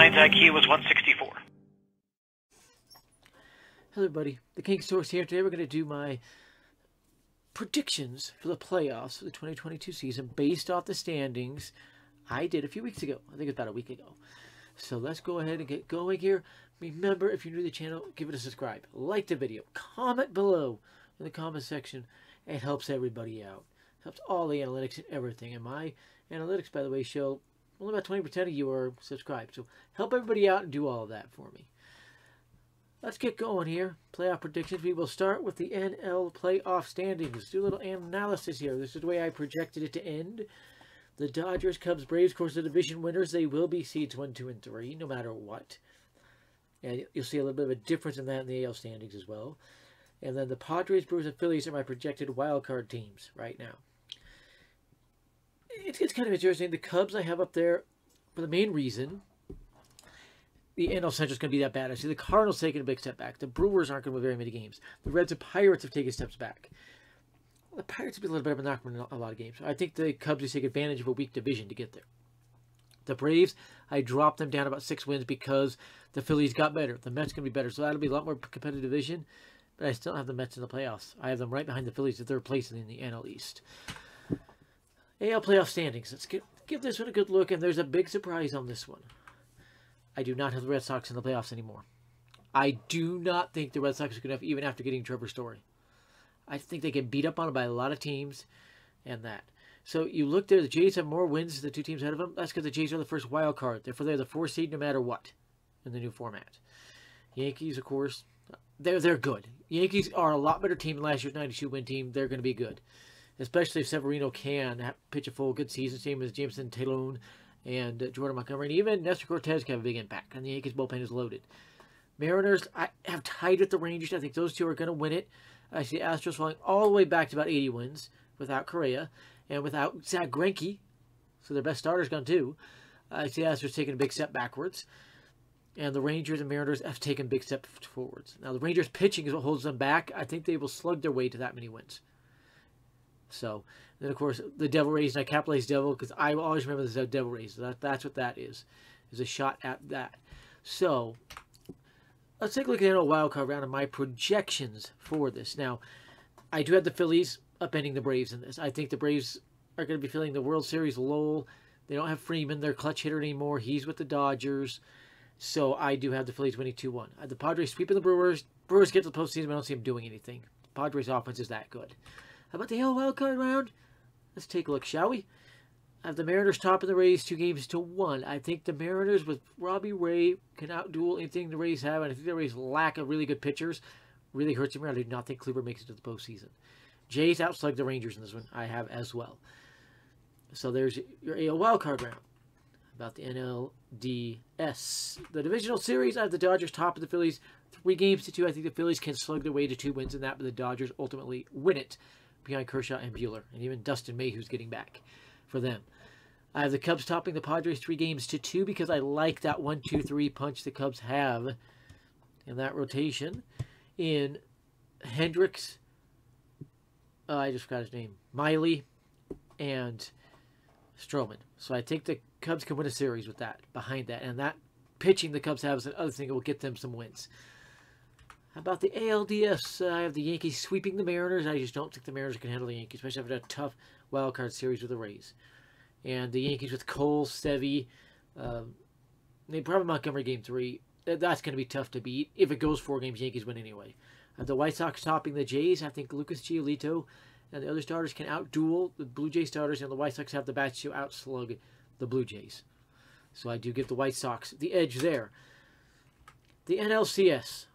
tonight's IQ was 164. Hello everybody, TheKingSource here. Today we're going to do my predictions for the playoffs for the 2022 season based off the standings I did a few weeks ago. I think it's about a week ago. So let's go ahead and get going here. Remember, if you're new to the channel, give it a subscribe. Like the video. Comment below in the comment section. It helps everybody out. Helps all the analytics and everything. And my analytics, by the way, show only about 20% of you are subscribed. So help everybody out and do all of that for me. Let's get going here. Playoff predictions. We will start with the NL playoff standings. Let's do a little analysis here. This is the way I projected it to end. The Dodgers, Cubs, Braves, of course, the division winners. They will be seeds 1, 2, and 3, no matter what. And you'll see a little bit of a difference in that in the AL standings as well. And then the Padres, Brewers, and Phillies are my projected wild card teams right now. It's kind of interesting. The Cubs I have up there for the main reason. The NL Central is going to be that bad. I see the Cardinals taking a big step back. The Brewers aren't going to win very many games. The Reds and Pirates have taken steps back. The Pirates have been a little bit of a knocker in a lot of games. I think the Cubs will take advantage of a weak division to get there. The Braves, I dropped them down about 6 wins because the Phillies got better. The Mets going to be better, so that'll be a lot more competitive division. But I still have the Mets in the playoffs. I have them right behind the Phillies at 3rd place in the NL East. AL playoff standings. Let's give this one a good look, and there's a big surprise on this one. I do not have the Red Sox in the playoffs anymore. I do not think the Red Sox are good enough even after getting Trevor Story. I think they get beat up on by a lot of teams and that. So you look there, the Jays have more wins than the 2 teams ahead of them. That's because the Jays are the first wild card. Therefore, they're the 4th seed no matter what in the new format. Yankees, of course, they're good. Yankees are a lot better team than last year's 92-win team. They're going to be good, especially if Severino can pitch a full good season. Same as Jameson Taillon and Jordan Montgomery, and even Nestor Cortez can have a big impact. And the Yankees bullpen is loaded. Mariners, I have tied with the Rangers. I think those 2 are going to win it. I see Astros falling all the way back to about 80 wins without Correa and without Zach Greinke. So their best starter's gone too. I see Astros taking a big step backwards. And the Rangers and Mariners have taken big steps forwards. Now the Rangers pitching is what holds them back. I think they will slug their way to that many wins. So, then of course, the Devil Rays, and I capitalize Devil because I always remember this as Devil Rays. That's what that is a shot at that. So, let's take a look at the wildcard round and my projections for this. Now, I do have the Phillies upending the Braves in this. I think the Braves are going to be filling the World Series lull. They don't have Freeman, their clutch hitter, anymore. He's with the Dodgers. So, I do have the Phillies winning 2-1. I have the Padres sweeping the Brewers. Brewers get to the postseason, but I don't see them doing anything. The Padres' offense is that good. How about the AL wildcard round? Let's take a look, shall we? I have the Mariners topping the Rays 2-1. I think the Mariners with Robbie Ray can outduel anything the Rays have, and I think the Rays' lack of really good pitchers really hurts them. I do not think Kluber makes it to the postseason. Jays outslug the Rangers in this one. I have as well. So there's your AL wildcard round. About the NLDS. The divisional series, I have the Dodgers top of the Phillies 3-2. I think the Phillies can slug their way to 2 wins in that, but the Dodgers ultimately win it behind Kershaw and Buehler, and even Dustin May, who's getting back for them. I have the Cubs topping the Padres 3-2 because I like that 1-2-3 punch the Cubs have in that rotation. In Hendricks, I just forgot his name, Miley, and Stroman. So I think the Cubs can win a series with that, behind that. And that pitching the Cubs have is another thing that will get them some wins. How about the ALDS? I have the Yankees sweeping the Mariners. I just don't think the Mariners can handle the Yankees, especially after a tough wild card series with the Rays. And the Yankees with Cole, Sevy, they probably Montgomery game 3. That's going to be tough to beat. If it goes 4 games, Yankees win anyway. I have the White Sox topping the Jays. I think Lucas Giolito and the other starters can outduel the Blue Jays starters, and the White Sox have the bats to outslug the Blue Jays. So I do give the White Sox the edge there. The NLCS.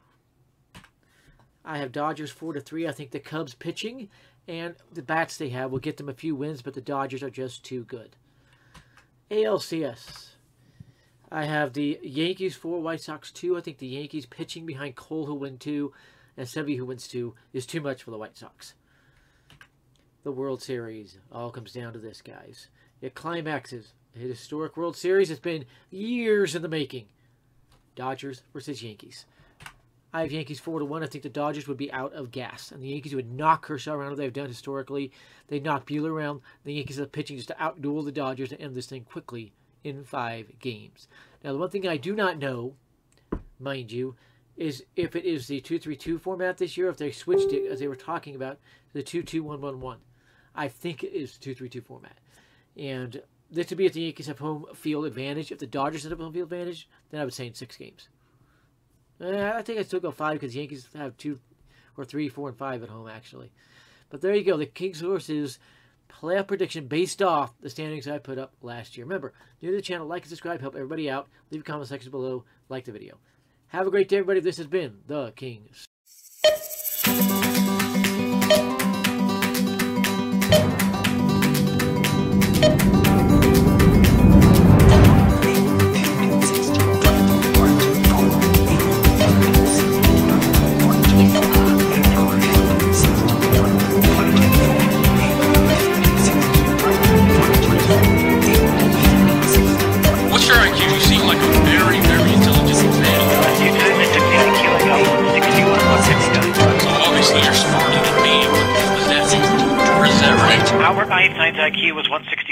I have Dodgers 4-3. I think the Cubs pitching and the bats they have will get them a few wins, but the Dodgers are just too good. ALCS. I have the Yankees 4, White Sox 2. I think the Yankees pitching behind Cole, who win 2, and Sevy, who wins 2, is too much for the White Sox. The World Series all comes down to this, guys. It climaxes a historic World Series. It's been years in the making. Dodgers versus Yankees. I have Yankees 4-1. I think the Dodgers would be out of gas, and the Yankees would knock Kershaw around as they've done historically. They knock Buehler around. The Yankees are pitching just to outduel the Dodgers and end this thing quickly in 5 games. Now, the one thing I do not know, mind you, is if it is the 2-3-2 format this year, if they switched it, as they were talking about, to the 2-2-1-1-1. I think it is the 2-3-2 format. And this would be if the Yankees have home field advantage. If the Dodgers have home field advantage, then I would say in 6 games. I think I'd still go 5 because the Yankees have 2 or 3, 4, and 5 at home, actually. But there you go. The TheKingSource's playoff prediction based off the standings I put up last year. Remember, new to the channel, like and subscribe, help everybody out. Leave a comment section below, like the video. Have a great day, everybody. This has been The King. Albert Einstein's IQ was 160.